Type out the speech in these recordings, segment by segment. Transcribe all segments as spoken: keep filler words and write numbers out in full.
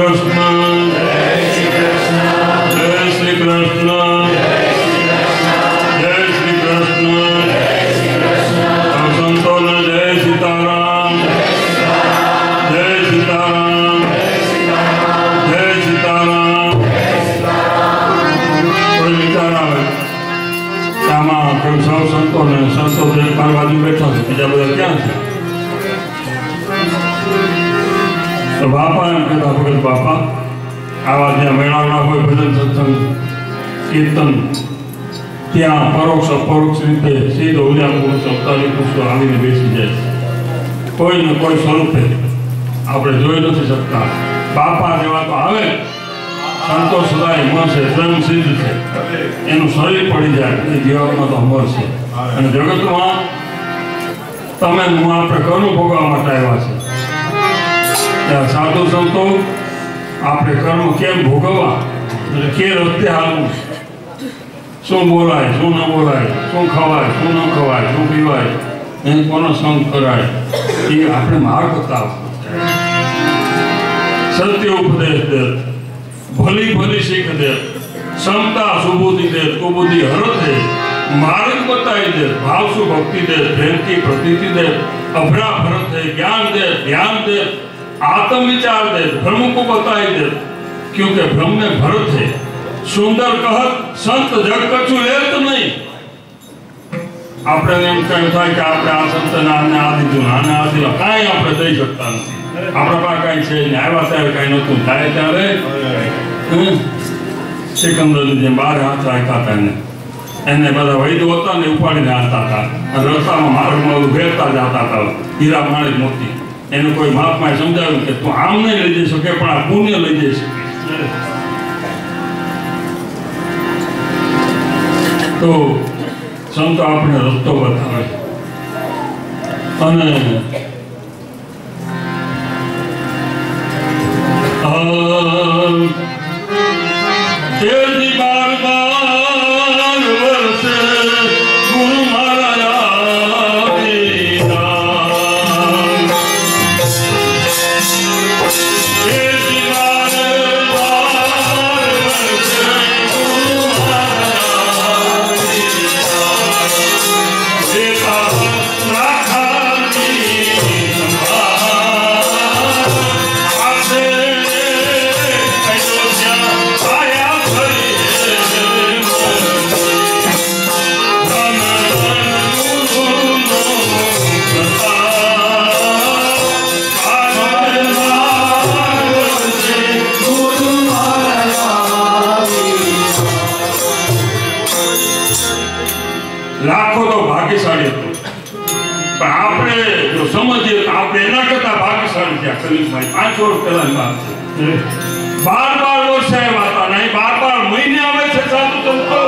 बापा एम कहता भगत बापा आवा ज्યાં મેળાવડા હોય ભજન સત્સંગ કીર્તન ત્યાં પરોક્ષ અપરોક્ષ રીતે સીધો ઉલ્યા પુરુષ અવતારી પુરુષો આવીને બેસી જાય કોઈ ને કોઈ સ્વરૂપે આપણે જોઈ નથી શકતા બાપા જેવા તો આવે સંતોષ સદાય મળશે સ્વયં સિદ્ધ છે એનું શરીર પડી જાય એ જીવનમાં તો અમર છે અને જગતમાં તમે હું આપણે કર્મ ભોગવવા માટે આવ્યા છે સાધુ સંતો આપણે કર્મ કેમ ભોગવવા એટલે કે રસ્તે હાલવું શું બોલાય શું ન બોલાય શું ખવાય શું ન ખવાય શું પીવાય એને કોનો સંગ કરાય એ આપણે માર્ગ બતાવો સત્ય ઉપદેશ દે ભલી ભલી શીખ દે ક્ષમતા સુબુદ્ધિ દે કુબુદ્ધિ હરત દે માર્ગ બતાવી દે ભાવ શું ભક્તિ દે પ્રેમ की प्रतीति दे अभरा भरत दे ज्ञान दे ध्यान दे आत्म विचार दे भ्रम को बताई दे क्योंकि भ्रम में भरत है सुंदर कहत संत जग कछु लेत नहीं આપણે એમ કહે થાય કે આપણે આ સંતના આને આ દીધું આને આ દીધું કાંઈ આપણે દઈ શકતા નથી આપણા પાસે કાંઈ છે ને આવ્યા ત્યારે કાંઈ નહોતું થાય ત્યારે સિકંદરની જેમ બાર હાથ રાખ્યા હતા એને એને બધા વૈદ્યો હતા ને ઉપાડીને હાલતા હતા અને રસ્તામાં માર્ગમાં ભેરતા જતા હતા હીરા માણી મોતી એને કોઈ મહાત્માએ સમજાવ્યું કે તું આમ નહીં લઈ જઈ શકે પણ આ પુણ્ય લઈ જઈ શકે તો સંતો આપણે રસ્તો બતાવે અને તેજી બાર બાર વર્ષે ગુરુ મારા લાખો તો ભાગ્યશાળી હતો પણ આપણે જો સમજીએ તો આપણે એના કરતા ભાગ્યશાળી થયા કલીભાઈ પાંચ વર્ષ પહેલાની વાત છે બાર બાર વર્ષે આવ્યા હતા નહીં બાર બાર મહિને આવે છે સાધુ સંતો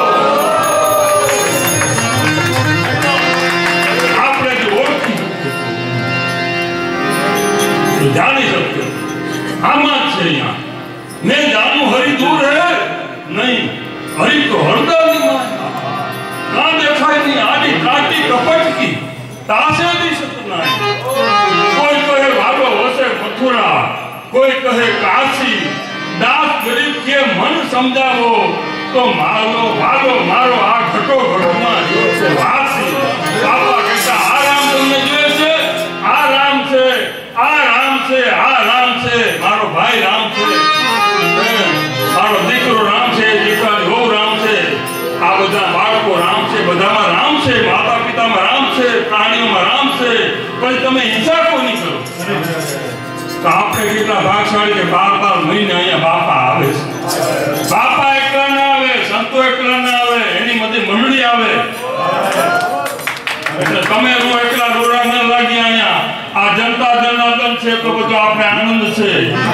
આપણે જો ઓળખી તો જાણી શકીએ આમાં જ છે અહીંયા મેં જાણું હરી દૂર હે નહીં હરી તો હરદની માં ना देखाई नहीं आदि काटी कपट की तासे दी सतना कोई कहे भागो वसे मथुरा कोई कहे काशी दास गरीब के मन समझावो तो मारो भागो मारो आ घटो घटमा जो से वासी बाबा कहता आराम तुमने जो से आराम से आराम से आराम से मारो भाई राम से मारो દીકરો રામ છે દીકરા હો રામ છે આ બધા બાળકો રામ છે બધામાં રામ છે માતા પિતામાં રામ છે પ્રાણીઓમાં રામ છે પણ તમે હિંસા કોની કરો તો આપણે કેટલા ભાગશાળી કે બાર બાર મહિને અહીંયા બાપા આવે છે બાપા એકલા ના આવે સંતો એકલા ના આવે એની બધી મંડળી આવે એટલે તમે હું એકલા રોડા ન લાગી અહીંયા આ જનતા જનાર્દન છે તો બધો આપણે આનંદ છે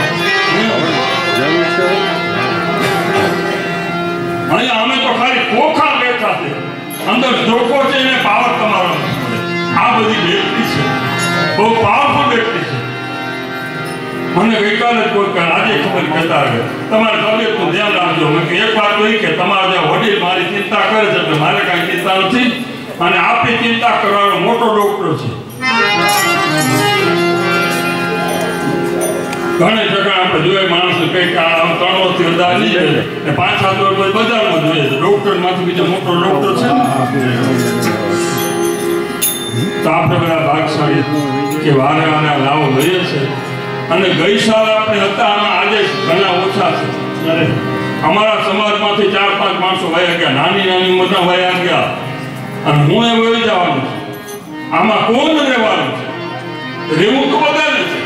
અહીંયા અમે તો ખાલી કોખા બેઠા છે અંદર ધોકો છે એને પાવર તમારો આ બધી વ્યક્તિ છે બહુ પાવરફુલ વ્યક્તિ છે મને ગઈકાલે જ કોઈ આજે ખબર કહેતા આવે તમારે તબિયતનું ધ્યાન રાખજો મેં એક વાત કહી કે તમારા જે વડીલ મારી ચિંતા કરે છે એટલે મારે કાંઈ ચિંતા નથી અને આપની ચિંતા કરવાનો મોટો ડોક્ટર છે ઘણી જગ્યાએ આપણે જોઈએ માણસને કઈ ત્રણ વર્ષથી વધારી જાય ને પાંચ સાત વર્ષ પછી બજારમાં જોઈએ છે ડોક્ટર માંથી બીજો મોટો ડોક્ટર છે તો આપણે બધા ભાગશાળી કે વારે વારે લાવો લઈએ છે અને ગઈ સાલ આપણે હતા આમાં આજે ઘણા ઓછા છે અમારા સમાજમાંથી ચાર પાંચ માણસો વયા ગયા નાની નાની મોટા વયા ગયા અને હું એ વહી જવાનું છું આમાં કોણ રહેવાનું છે રહેવું તો બધાને છે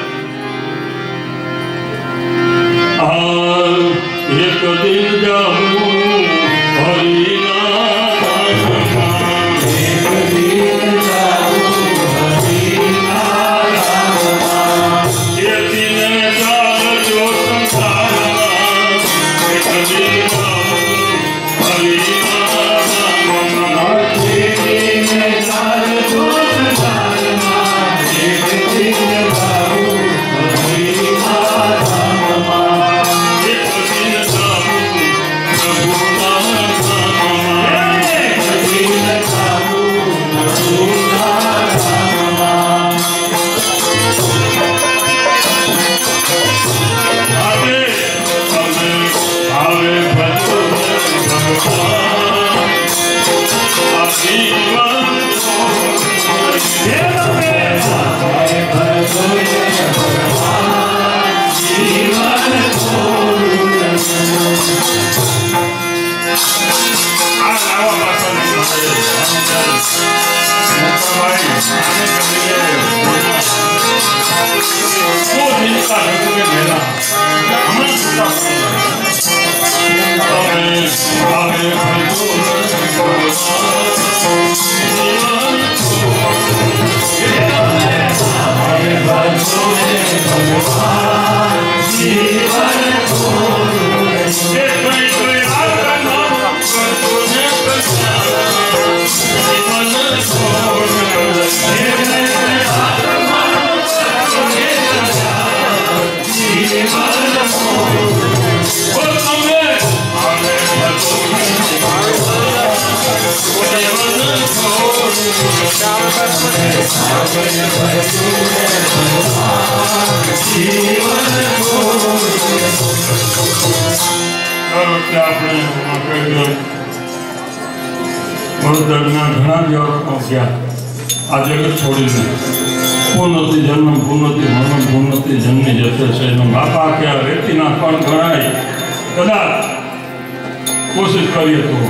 એક દિન જાઉં હરિના ધામમાં એક દિન જાઉં હરિના ધામમાં એ દિન જાજો સંસારમાં એક દિન જાઉં હરિના ધામમાં એક દિન જાજો સંસારમાં એક દિન જાઉં હરિના ધામમાં આજે છોડીને પૂર્ણથી જન્મ પૂર્ણથી મરણ પૂર્ણથી જન્મી જશે છે એનો બાપા કે રેતીના પણ ગણાય કદાચ કોશિશ કરીએ તો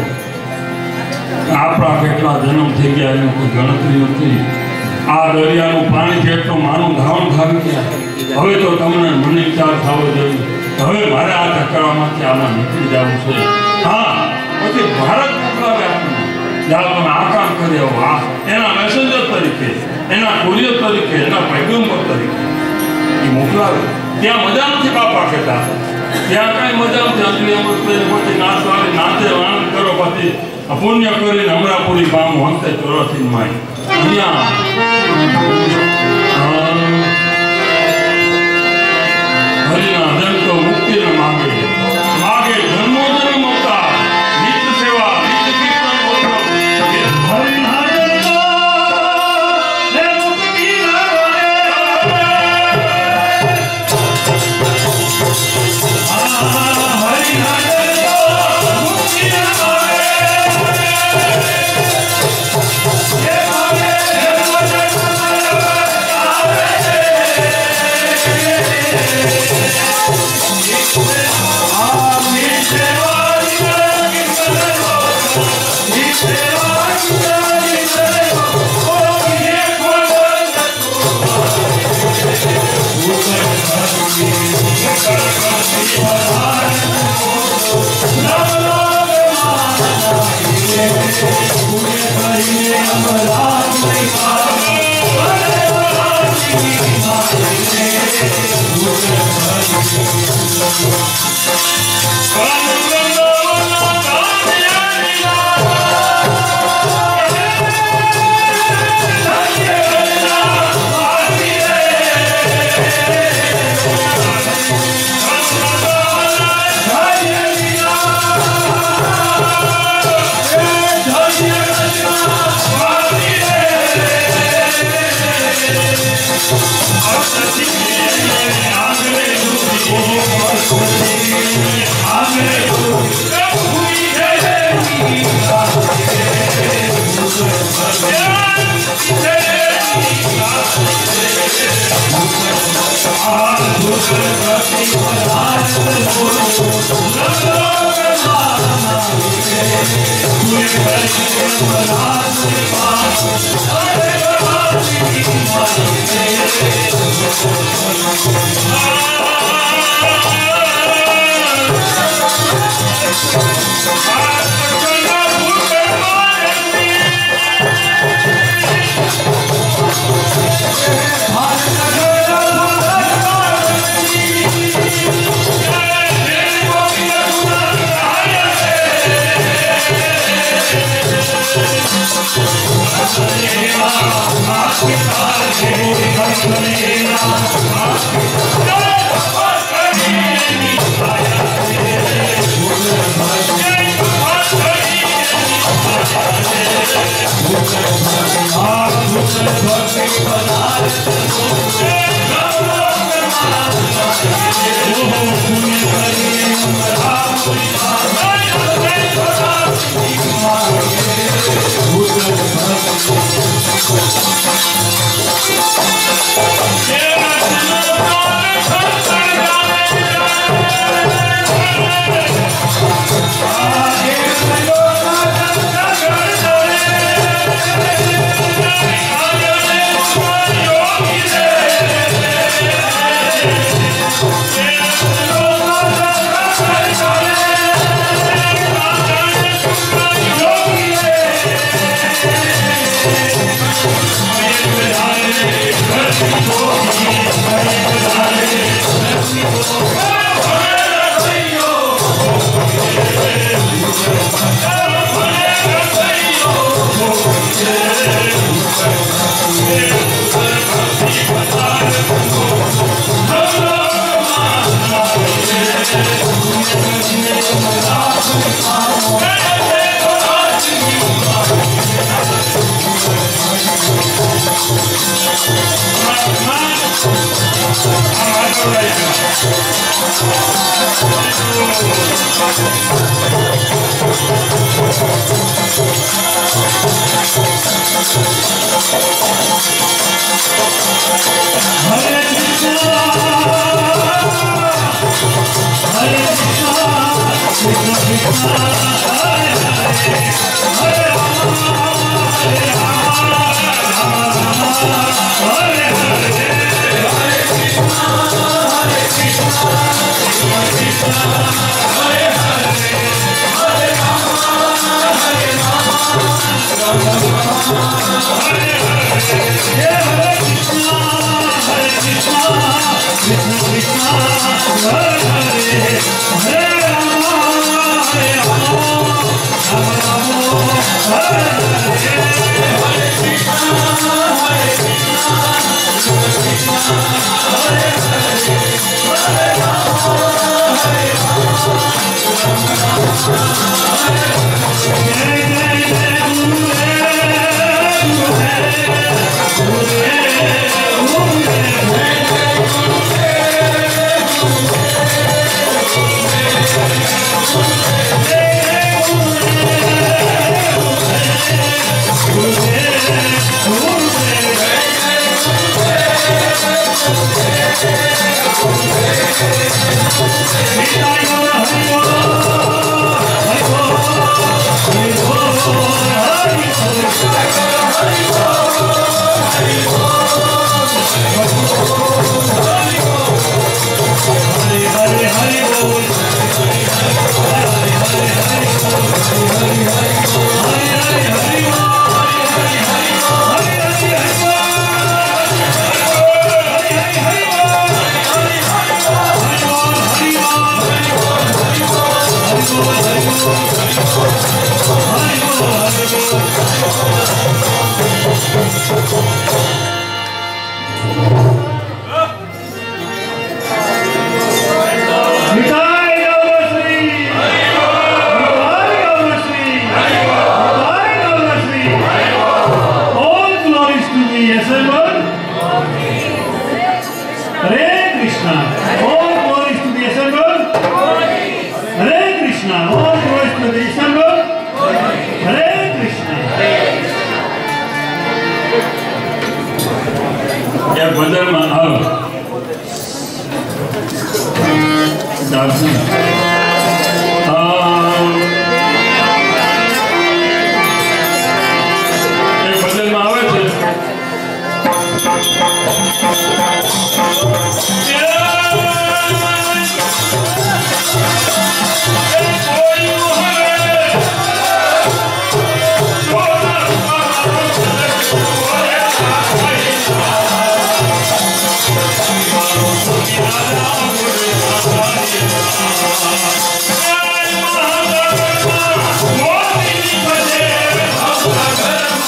આપણા કેટલા જન્મ થઈ ગયા એની કોઈ ગણતરી નથી આ દરિયાનું પાણી જેટલું માનું ધાવણ થાવી ગયા હવે તો તમને મને ખ્યાલ થવો જોઈએ હવે મારે આ ચક્કરમાંથી આમાં નીકળી જવું છે હા પછી ભારત મોકલાવે આપણને જ્યારે તમે આ કામ કરી આવો આ એના મેસેન્જર તરીકે એના કુરિયર તરીકે એના પૈગંબર તરીકે એ મોકલાવે ત્યાં મજા નથી બાપા કહેતા ત્યાં કઈ મજા નથી અંજલી અમૃત પછી નાચવાની નાચે આનંદ કરો પછી પુણ્ય કરીને હમણાં પૂરી પામું અંતે ચોરાસી માય અહીંયા હરિના જન તો મુક્તિને માગે માગે જન્મો જન્મ અવતાર નિત્ય સેવા નિત્ય કીર્તન બોલો હરિના જન તો ને મુક્તિ લાગે હરિના જન તો મુક્તિ લાગે Oh,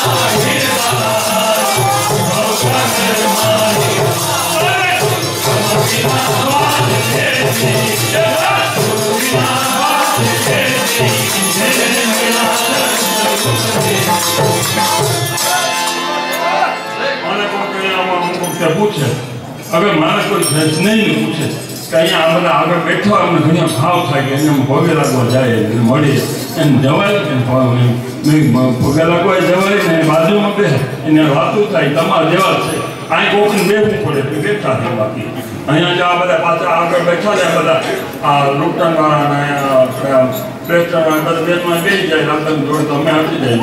पूछे अगर मारे कोई नहीं पूछे कहीं आ बदा आगे बैठो हमने घणिया भाव था कि એને ભોગે લાગવા જાય મળી એને જવાય કે મેં ભોગે લાગવા જવાય ને બાજુમાં બે એને વાતો થાય તમારા જેવા છે અહીં કોકને બેઠવું પડે કે બેઠા છે બાકી અહીંયા જો આ બધા પાછા આગળ બેઠા છે બધા આ લુટન વાળા ને પ્રેસ્ટર વાળા બધા બેઠમાં બેસી જાય રાતન જોડે તો અમે આપી જાય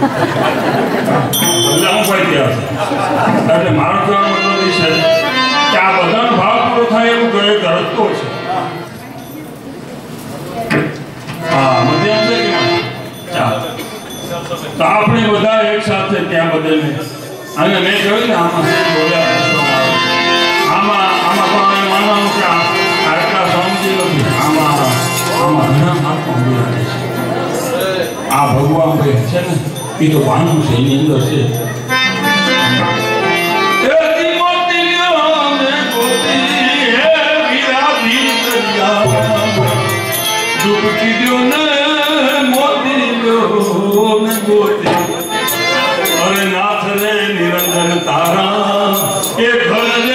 એટલે હું ભાઈ ગયા છે એટલે મારો કહેવાનો મતલબ એ છે કે આ બધાનો ભાવ પૂરો થાય એવું તો એક રસ્તો છે હા મધ્ય છે કે ચાલ તો આપણે બધા એક સાથે ત્યાં બધાને અને મેં કહ્યું ને આમાં બોલ્યા આમાં આમાં તો અમે માનવાનું કે આટલા સમજી નથી આમાં આમાં ઘણા મહાત્મા બોલ્યા છે આ ભગવાન ભાઈ છે ને એ તો ભાનું છે એની અંદર છે अरे नाथ रे निरंजन तारा ये घर रे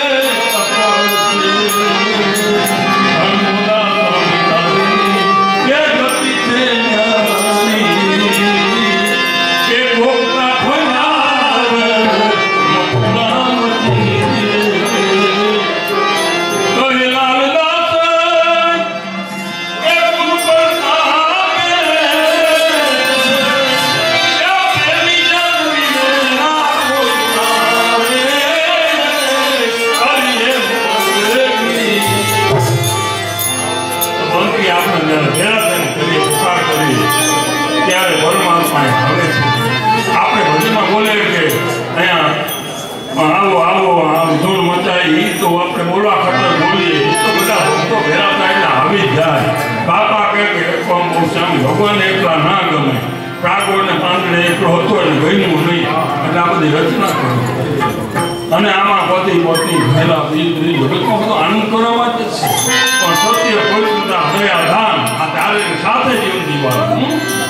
भगवान एकला ना गमे प्रागोळ ने पांडे एकलो હતો ને ગઈનું નહીં એટલે આ બધી રચના કરો અને આમાં પોતે પોતે ભેલા બીજરી જગતમાં બધો આનંદ કરવા માટે છે પણ સત્ય પવિત્રતા હૃદય આધાન આ તારે સાથે જીવન જીવવાનું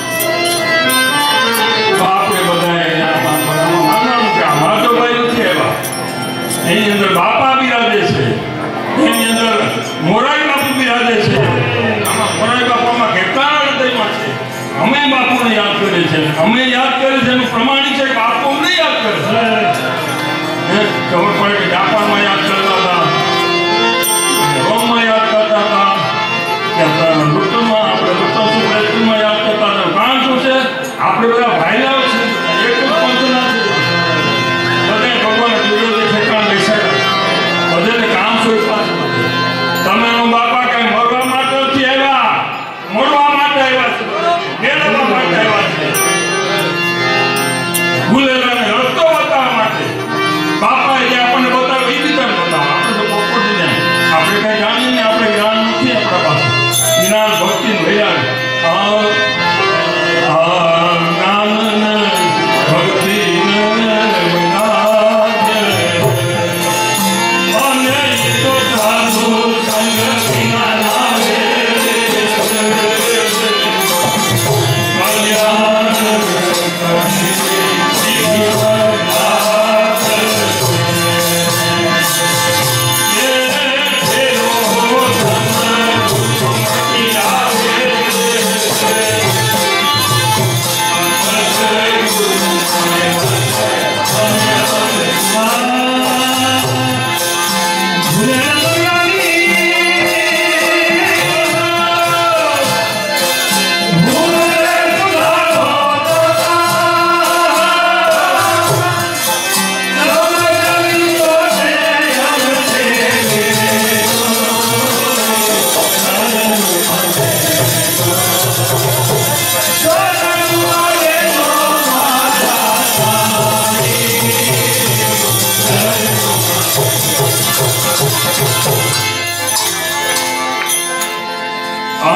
બાપરે બધાએ માનવાનું કે આ માધવભાઈ નથી એવા એની અંદર બાપા બિરાજે છે એની અંદર મોરારી બાપુ બિરાજે છે આમાં મોરારી બાપામાં કેટલા हमें बापू ने याद करे छे हमें याद करे छे प्रमाणिक है बापू ने याद करे छे हैं खबर पड़े कि जापान में याद करता था रोम में याद करता था क्या लुटन में આપણે લुटन से प्लेटन में याद करता था कारण શું છે આપણે બધા ભાઈલાઓ છે એક જ પંચના છે બધે ભગવાન દિવ્ય ઠેકાણ બેસાડ્યા બધેને કામ સોય પાછું તમે નો બાપા કઈ મરવા માટે નથી આવ્યા મરવા માટે આવ્યા છે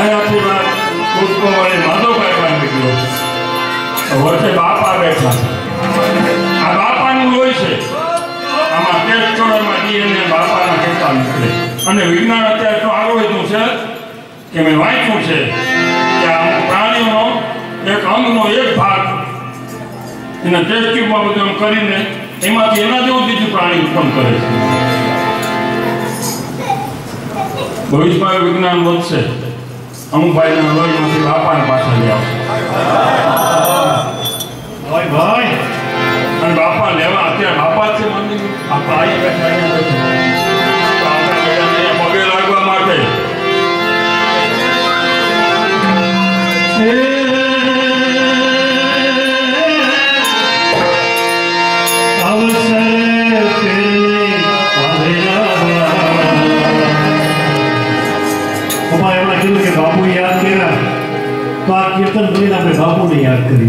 વર્ષે બાપા બેઠા હોય છે આમાં ટેસ્ટ કરવામાં ડીએનએ બાપાના કહેતા નીકળે અને વિજ્ઞાન અત્યારે તો આગળ વધ્યું છે કે મેં વાંચ્યું છે કે આ પ્રાણીઓનો એક અંગનો એક ભાગ એના ટેસ્ટ ટ્યુબમાં બધું એમ કરીને એમાંથી એના જેવું બીજું પ્રાણી ઉત્પન્ન કરે છે. ભવિષ્યમાં વિજ્ઞાન વધશે અમુક ભાઈના લોહીમાંથી બાપાને પાછા લઈ આવશે ભાઈ અને બાપા લેવા અત્યારે બાપા છે મંદિર બાપા આવી બેઠા પગે લાગવા માટે बापू याद करा तो आ कीर्तन बोली अपने बापू ने याद करी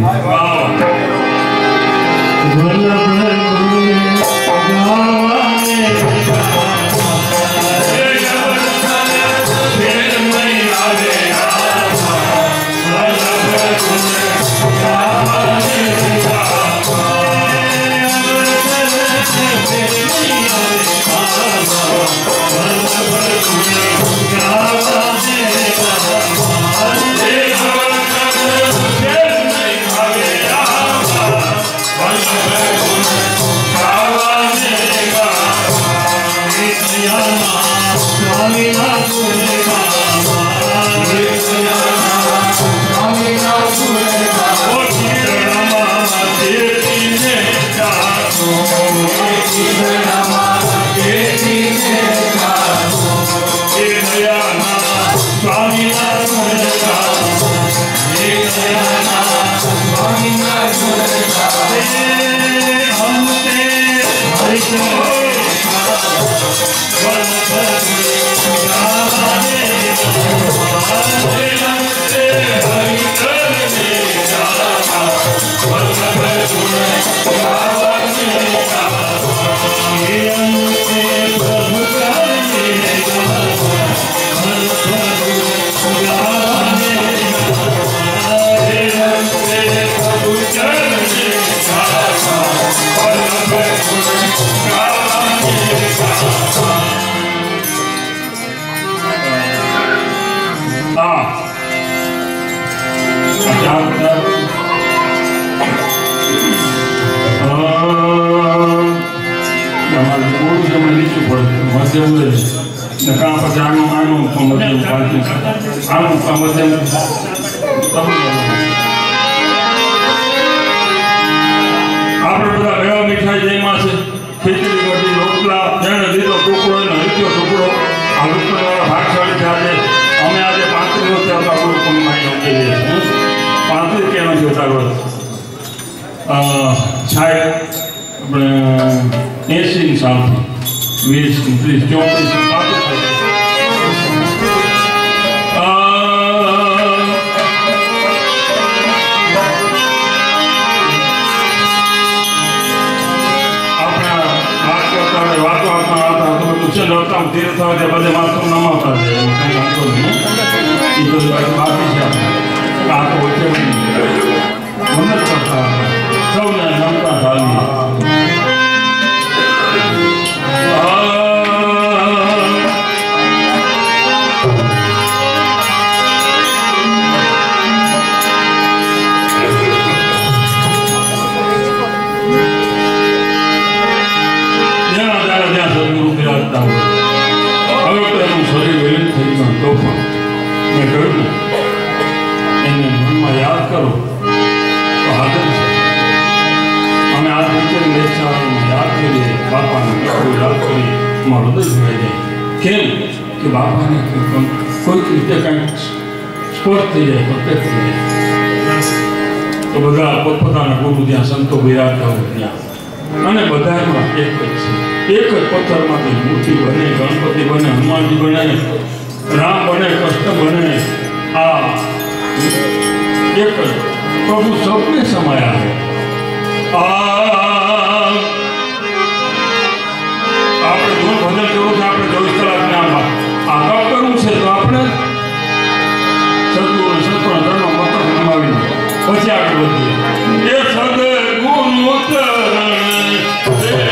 પછી આગળ વધીએ એ સદગુણ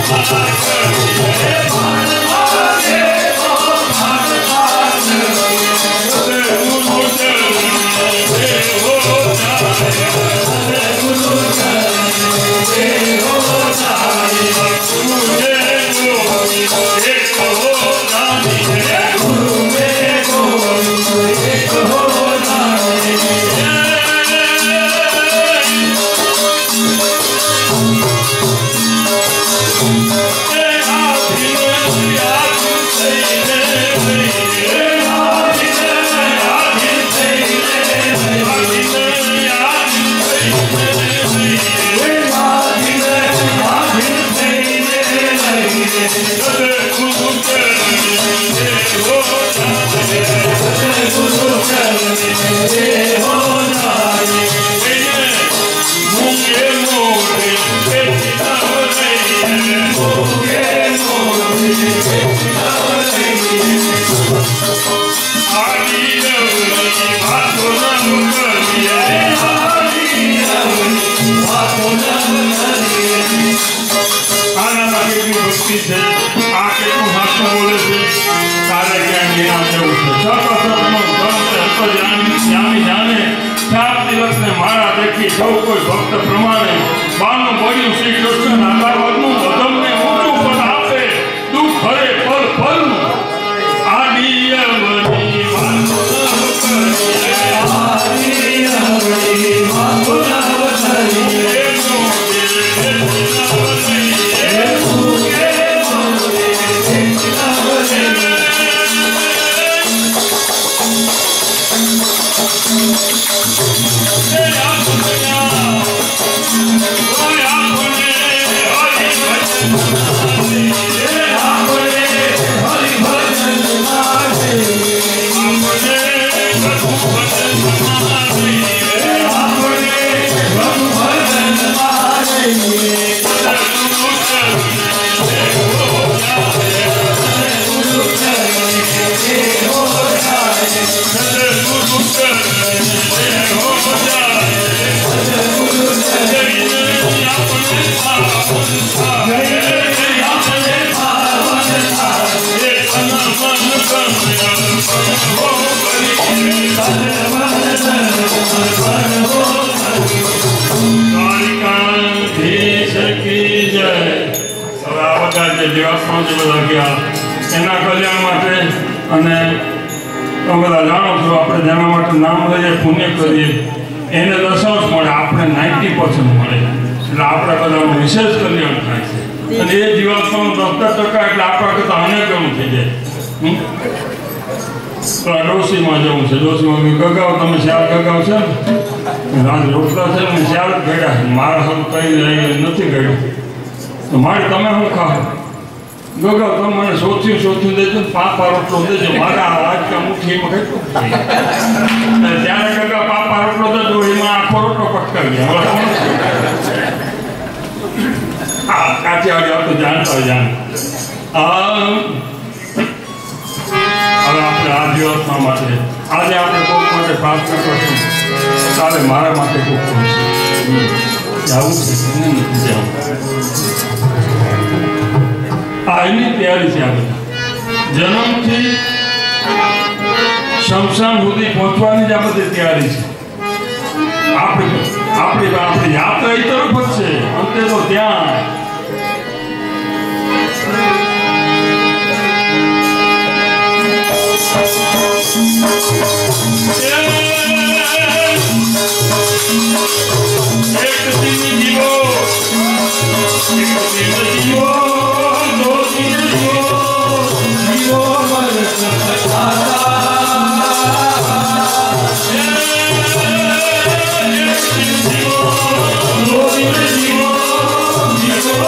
Thank you.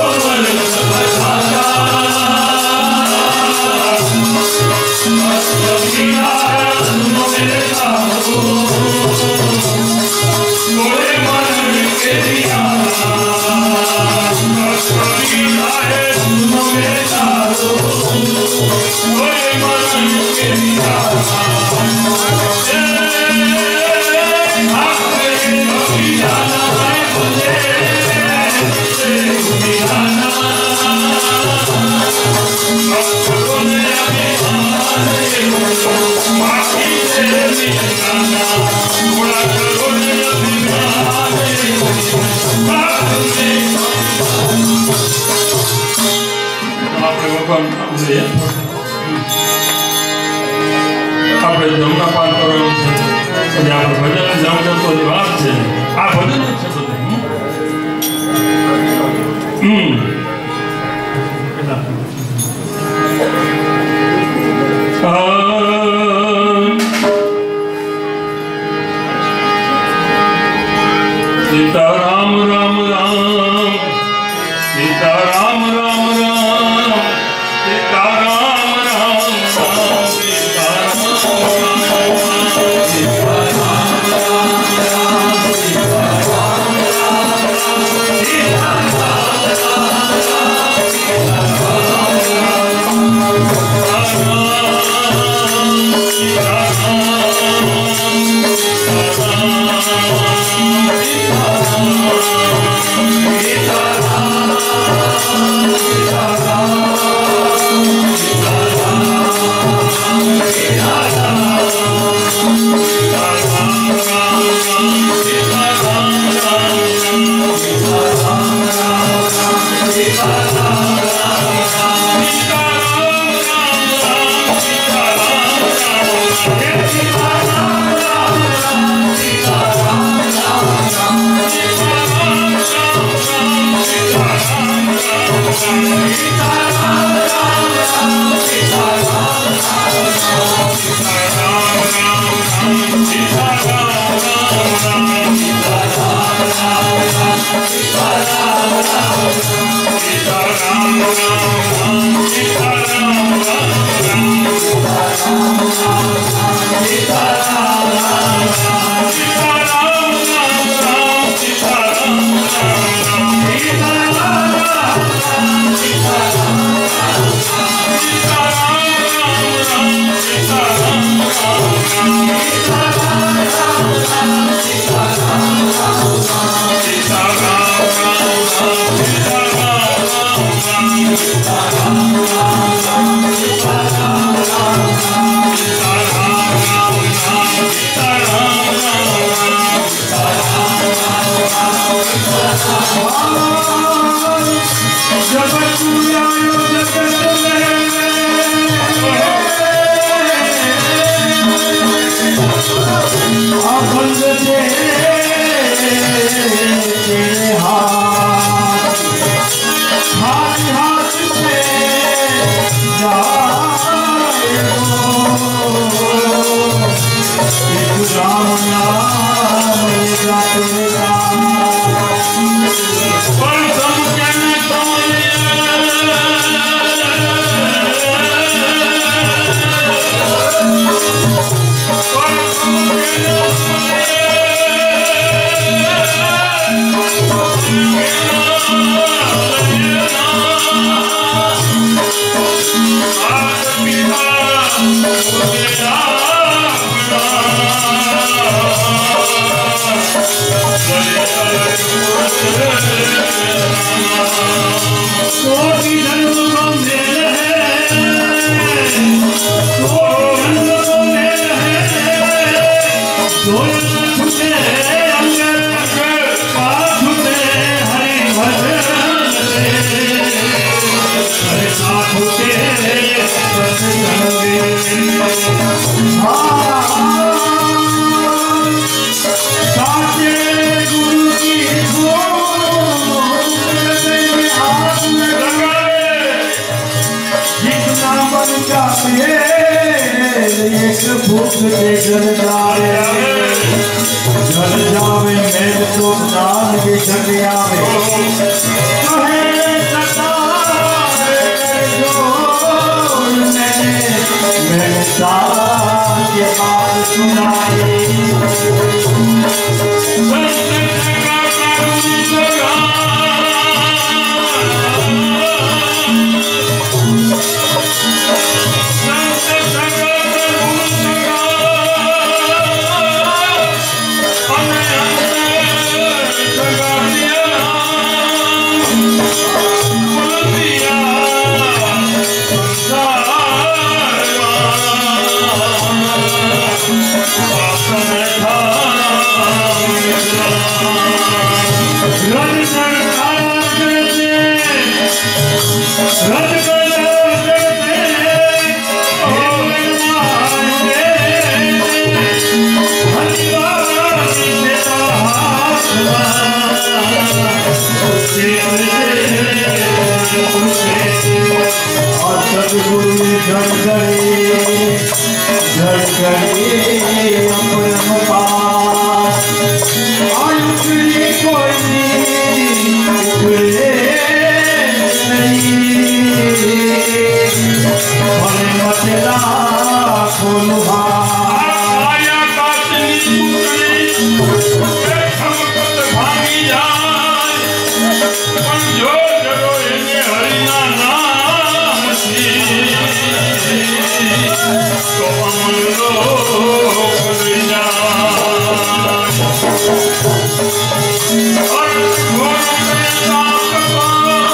ભગવાન આપણે આપણે જમના પાન કરવાનું છે પછી આપણે ભજન જમ કરતોની વાત છે આ ભજન જ છે બધું હમ सीता राम राम राम सीता राम राम राम सीता राम राम राम सीता राम राम सीता राम राम राम सीता राम राम सीता सदगुरु झड़झड़े झड़झड़े अपरम पास आयुष कोई उगले नहीं भले मचला खोलुहा आया काटनी पुतली खमकत भागी जाए जो जरो ये हरिना नाम सी तो अमन लोग जा और घोर में नाम का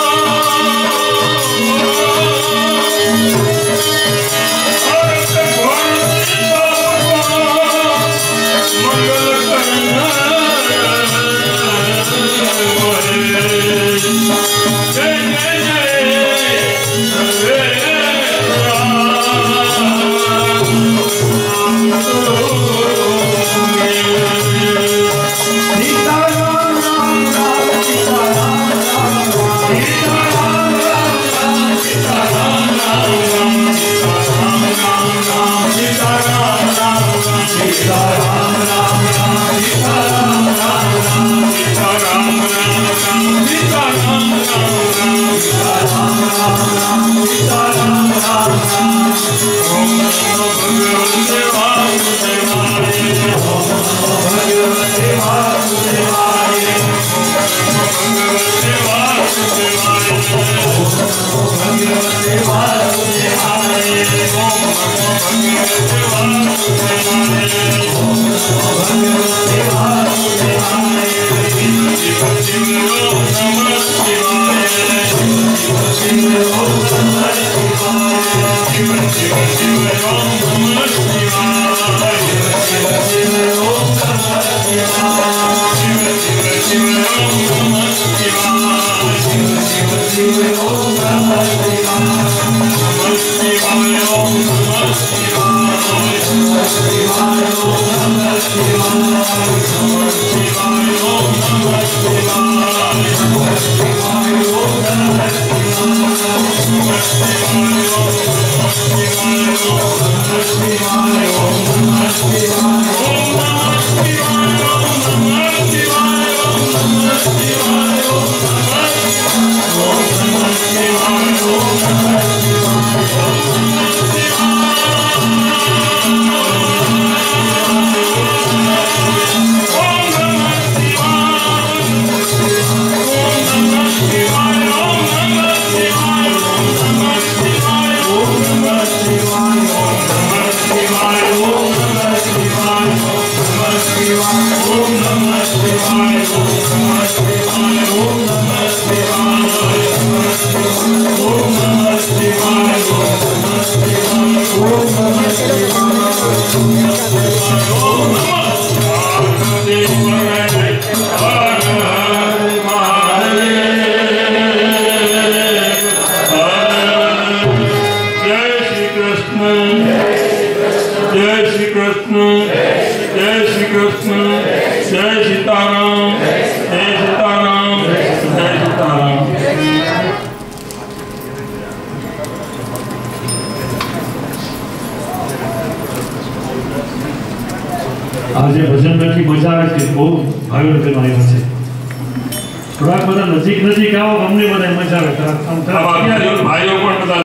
आज भजन में मजा आवे छे बहुत भाई लोग आया छे थोड़ा बड़ा नजीक नजीक आओ हमने बड़ा मजा आवे भाइयों पण